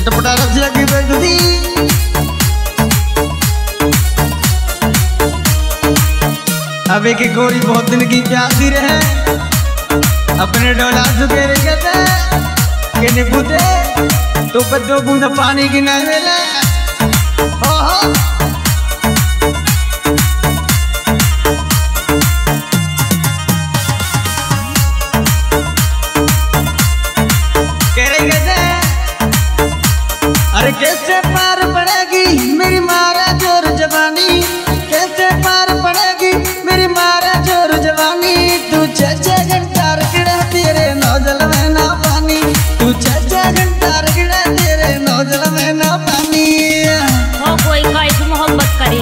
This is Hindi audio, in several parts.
चटपटा रस लगी बेदुदी अब एक गोरी बहुत दिन की प्यासी रहे अपने डोला झुके कहते के निबुते तो बदो बूंद पानी की न मिले अरे कैसे पार पड़ेगी मेरी मारा जोर जवानी, कैसे पार पड़ेगी मेरी मारा जोर जवानी। तू 6 घंटा रगड़ा तेरे नौजल में ना पानी, तू 6 घंटा रगड़ा तेरे नौजल में ना पानी। हो कोई काहे मोहब्बत करे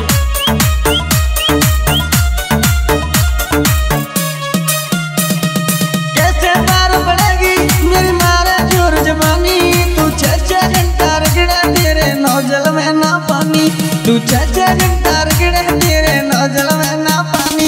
कैसे पार पड़ेगी मेरी मारा जोर जवानी। तू 6 घंटा रगड़ा तेरे नौजल में ना पानी, तू 6 घंटा रगड़ा तेरे नौजल में ना पानी।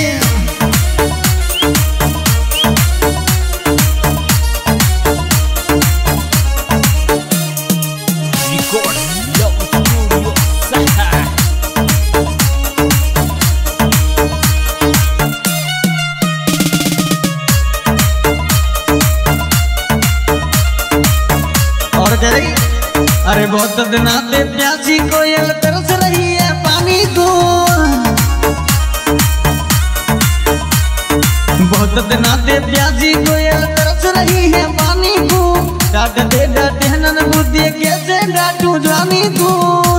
और करेगी अरे बहुत दिन आते प्यासी कोयल तरस रही है पानी को, बहुत दिन आते प्यासी कोयल तरस रही है पानी को। डांटते डांटे नन बुद्धि कैसे डांटू जवानी को।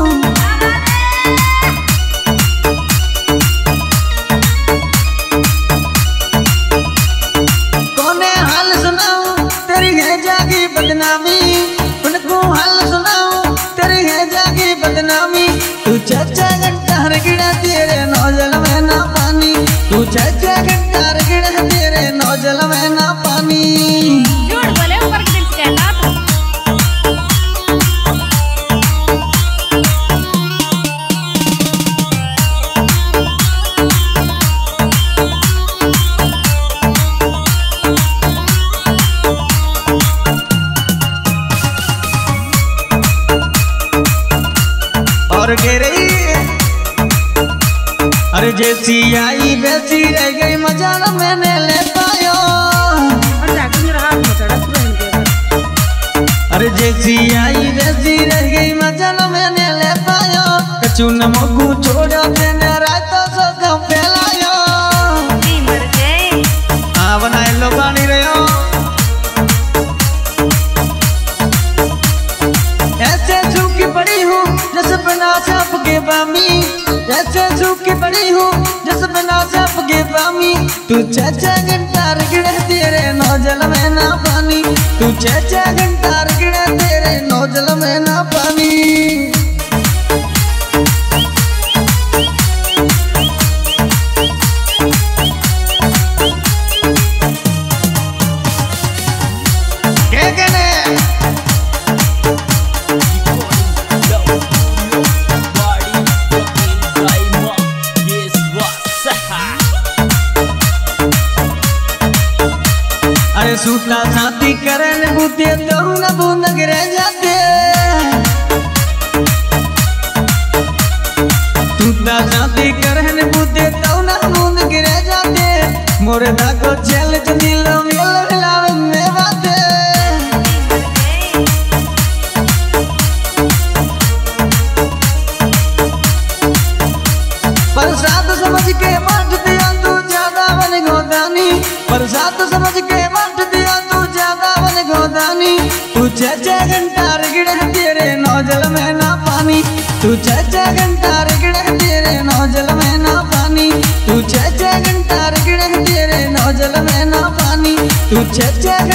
कोने हाल सुनाऊं तेरी है जागी बदनामी, उनको हाल सुनाऊं तेरी है जागी बदनामी। तू 6 घंटा रगड़ा तेरे नौजल में ना पानी, तू 6 घंटा रगड़ा तेरे नौजल में ना पानी। झूठ बोले ऊपर के दिल से कहता और कह रही अरे जैसी आई वैसी रह गई मजा न मैंने ले पायो। अरे जैसी आई वैसी रह गई मजा न मैंने ले पायो। कचू न मोगू छोड़ो तेने रातो सो कम फैलायो। मर गए हाँ बनाए लो पानी रहो ऐसे सूखी पड़ी हूँ जैसे बना साप के बामी, ऐसे सूखी पड़ी हूँ जैसे बना साप के बामी। तू 6 घंटा रगड़ा तेरे नौजल में ना पानी, तू 6 घंटा रगड़ा तेरे नौजल में ना पानी। क्या कहने अरे सूता साथी करन बूते तो न बूंद गिर जाते, सूता साथी करन बूते तो न बूंद गिर जाते। मोरे दाको चल चनीलो मिल मिलावे में बाते। प्रसाद समझ के बांट दिया तू ज्यादा बन गोदानी, प्रसाद समझ के बांट दिया तू ज्यादा बन गोदानी। तू 6 घंटा रगड़ा तेरे नौजल में ना पानी, तू 6 घंटा रगड़ा तेरे नौजल में ना पानी, तू 6 घंटा रगड़ा तेरे नौजल में ना पानी, तू 6